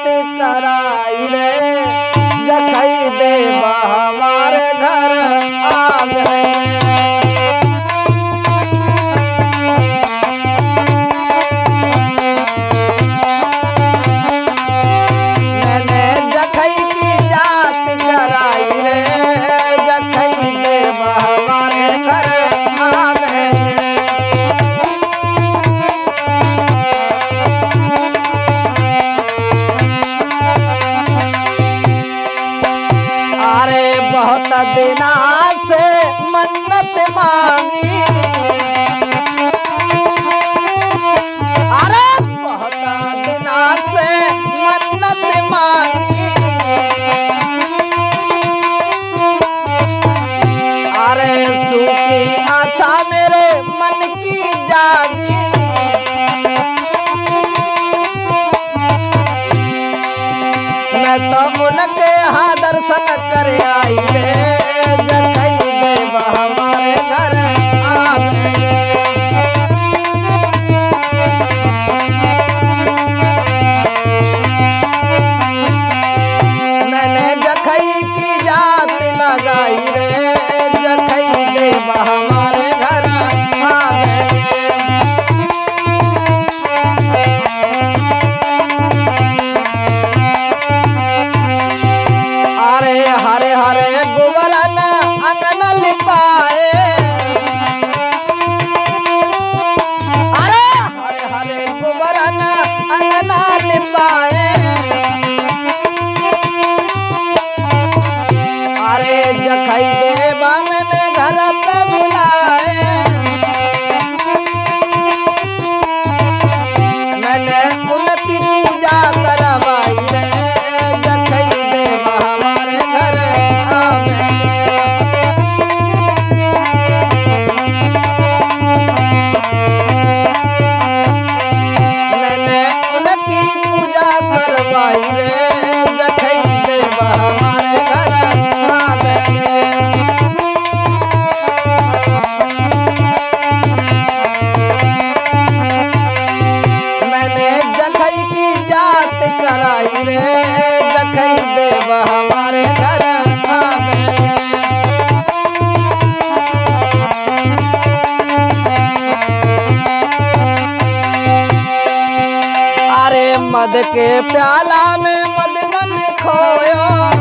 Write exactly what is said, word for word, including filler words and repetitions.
कराई रे जखई देवा हमारे घर आवे। मैंने जखई की जात कराई रे जखई देवा हमारे घर आवेंगे। अरे बहुत दिना से मन्नत मांगी, अरे बहुत दिना से मन्नत मांगी, अरे सूखी आशा मेरे मन की जागी। मैं तो उनके यहाँ दर्शन कर आई रे जखई देवा हमारे घर आवेंगे। मैंने जखई की जात लगाई रे जखई देवा हमारे घर आवेंगे। अरे हरे हरे गोबरन अंगन लिपाए, अरे हरे हरे गोबरन अंगन लिपाए, अरे जखई देवा मैंने घर पे बुलाए। मैंने उनकी पूजा करवाई रे जखई देवा हमारे घर आवेंगे। मैंने उनकी पूजा करवाई रे जखई देवा हमारे घर आवेंगे। मैंने जखई की जात कराई रे जखई देवा हमारे घर आवेंगे। अरे मद के प्याला में मदगन खोयो,